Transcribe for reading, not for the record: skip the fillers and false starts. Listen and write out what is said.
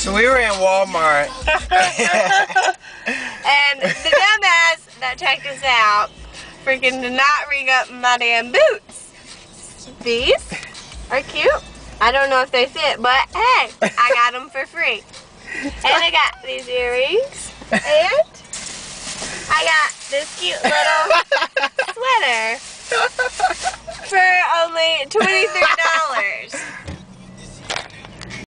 So we were in Walmart. And the dumbass that checked us out freaking did not ring up my damn boots. These are cute. I don't know if they fit, but hey, I got them for free. And I got these earrings. And I got this cute little sweater for only $23.